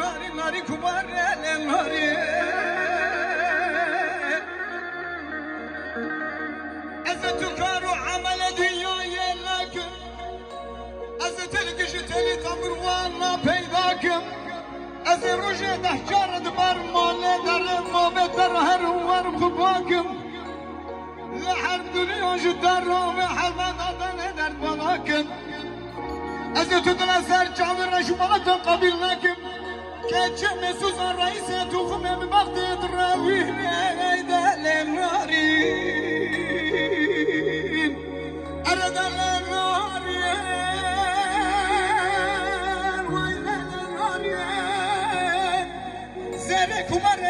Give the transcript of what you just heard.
ناری ناری کبار ناری از تو کار و عمل دیای لکن از تلگش تلی تمروان پیدا کم از روش دهجار دبر مال در ما بتر هر ور خباکم لحر دنیا جدار رو به حلمت آدن در بلاکم از تو دل سر جامر رشمالت قبیل نکم که چه مسوزان رئیس تو خمه به وقت دراوی دل ناریم اره دل ناریم وای دل ناریم زره کمره